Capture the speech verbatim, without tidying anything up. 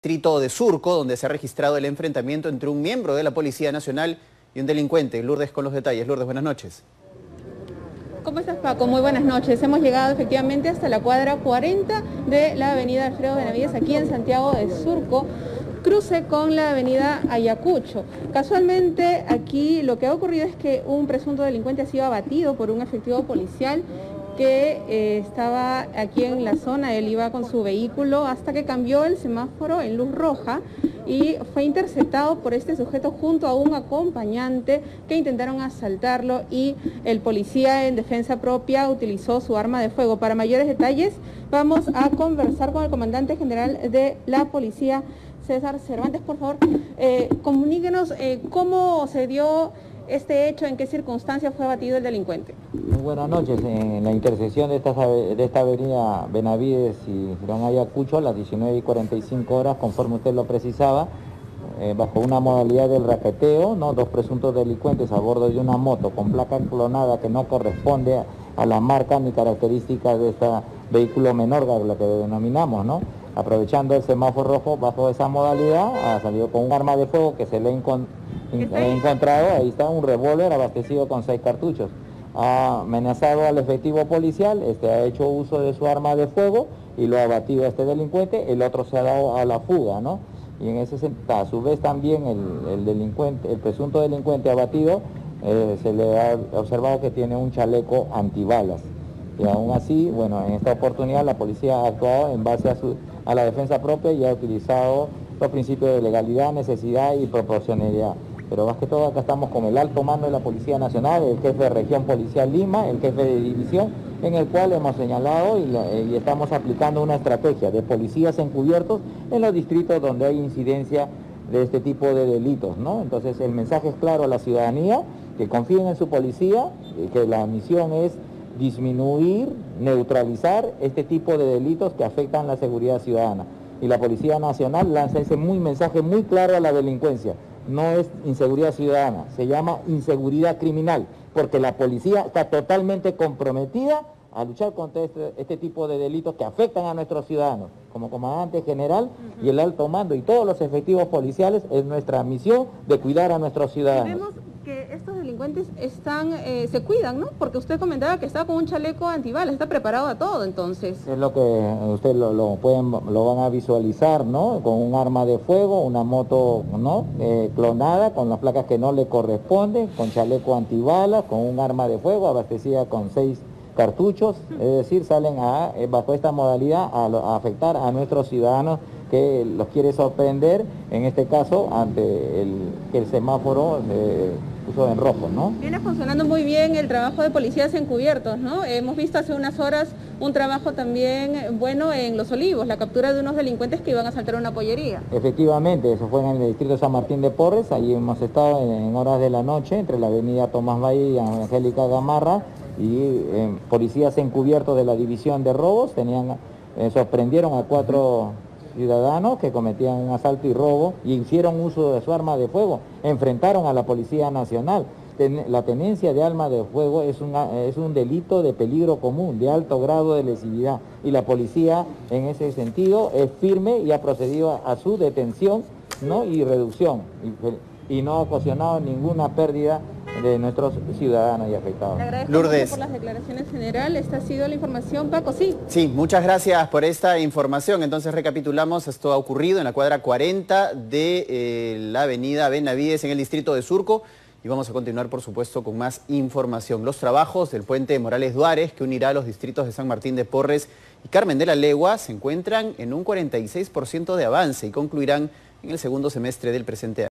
distrito de Surco, donde se ha registrado el enfrentamiento entre un miembro de la Policía Nacional y un delincuente. Lourdes con los detalles. Lourdes, buenas noches. ¿Cómo estás, Paco? Muy buenas noches. Hemos llegado efectivamente hasta la cuadra cuarenta de la avenida Alfredo Benavides, aquí en Santiago de Surco, cruce con la avenida Ayacucho. Casualmente aquí lo que ha ocurrido es que un presunto delincuente ha sido abatido por un efectivo policial que eh, estaba aquí en la zona. Él iba con su vehículo hasta que cambió el semáforo en luz roja y fue interceptado por este sujeto junto a un acompañante que intentaron asaltarlo, y el policía en defensa propia utilizó su arma de fuego. Para mayores detalles vamos a conversar con el comandante general de la policía, César Cervantes. Por favor, eh, comuníquenos eh, cómo se dio este hecho, en qué circunstancias fue abatido el delincuente. Muy buenas noches. En la intersección de esta, de esta avenida Benavides y Girón Ayacucho, a las diecinueve y cuarenta y cinco horas, conforme usted lo precisaba, eh, bajo una modalidad del raqueteo, ¿no? Dos presuntos delincuentes a bordo de una moto con placa clonada que no corresponde a, a la marca ni características de este vehículo menor, lo que denominamos, ¿no? Aprovechando el semáforo rojo bajo esa modalidad, ha salido con un arma de fuego que se le ha encontrado. Ahí está un revólver abastecido con seis cartuchos. Ha amenazado al efectivo policial, este ha hecho uso de su arma de fuego y lo ha abatido a este delincuente. El otro se ha dado a la fuga, ¿no? Y en ese sentido, a su vez también el, el delincuente, el presunto delincuente abatido, eh, se le ha observado que tiene un chaleco antibalas. Y aún así, bueno, en esta oportunidad la policía ha actuado en base a, su, a la defensa propia y ha utilizado los principios de legalidad, necesidad y proporcionalidad. Pero más que todo acá estamos con el alto mando de la Policía Nacional, el jefe de Región Policial Lima, el jefe de división, en el cual hemos señalado y, la, y estamos aplicando una estrategia de policías encubiertos en los distritos donde hay incidencia de este tipo de delitos, ¿no? Entonces el mensaje es claro a la ciudadanía, que confíen en su policía, que la misión es disminuir, neutralizar este tipo de delitos que afectan la seguridad ciudadana. Y la Policía Nacional lanza ese muy mensaje muy claro a la delincuencia. No es inseguridad ciudadana, se llama inseguridad criminal, porque la policía está totalmente comprometida a luchar contra este, este tipo de delitos que afectan a nuestros ciudadanos. Como comandante general uh-huh. y el alto mando y todos los efectivos policiales, es nuestra misión de cuidar a nuestros ciudadanos. Vemos que estos delincuentes están, eh, se cuidan, ¿no? Porque usted comentaba que está con un chaleco antibalas, está preparado a todo, entonces. Es lo que ustedes lo, lo pueden, lo van a visualizar, ¿no? Con un arma de fuego, una moto, ¿no? Eh, clonada, con las placas que no le corresponden, con chaleco antibalas, con un arma de fuego abastecida con seis cartuchos, es decir, salen a, eh, bajo esta modalidad a, a afectar a nuestros ciudadanos que los quiere sorprender, en este caso, ante el, que el semáforo eh, puso en rojo, ¿no? Viene funcionando muy bien el trabajo de policías encubiertos, ¿no? Hemos visto hace unas horas un trabajo también bueno en Los Olivos, la captura de unos delincuentes que iban a asaltar una pollería. Efectivamente, eso fue en el distrito de San Martín de Porres. Allí hemos estado en, en horas de la noche, entre la avenida Tomás Valle y Angélica Gamarra, y eh, policías encubiertos de la división de robos tenían, eh, sorprendieron a cuatro ciudadanos que cometían un asalto y robo y hicieron uso de su arma de fuego, enfrentaron a la Policía Nacional. Ten, la tenencia de arma de fuego es, una, es un delito de peligro común, de alto grado de lesividad, y la policía en ese sentido es firme y ha procedido a, a su detención, ¿no? y reducción, y, y no ha ocasionado ninguna pérdida de nuestros ciudadanos y afectados. Le agradezco Lourdes. mucho por las declaraciones general. Esta ha sido la información, Paco. Sí. Sí, muchas gracias por esta información. Entonces recapitulamos, esto ha ocurrido en la cuadra cuarenta de eh, la avenida Benavides en el distrito de Surco, y vamos a continuar, por supuesto, con más información. Los trabajos del puente Morales Duárez, que unirá a los distritos de San Martín de Porres y Carmen de la Legua, se encuentran en un cuarenta y seis por ciento de avance y concluirán en el segundo semestre del presente año.